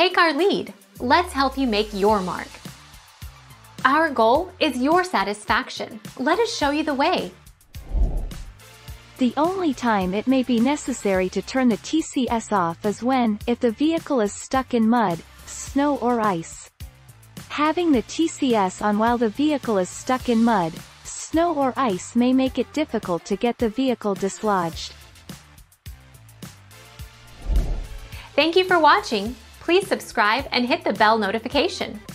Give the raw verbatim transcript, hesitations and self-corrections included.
Take our lead. Let's help you make your mark. Our goal is your satisfaction. Let us show you the way. The only time it may be necessary to turn the T C S off is when, if the vehicle is stuck in mud, snow or ice. Having the T C S on while the vehicle is stuck in mud, snow or ice may make it difficult to get the vehicle dislodged. Thank you for watching. Please subscribe and hit the bell notification.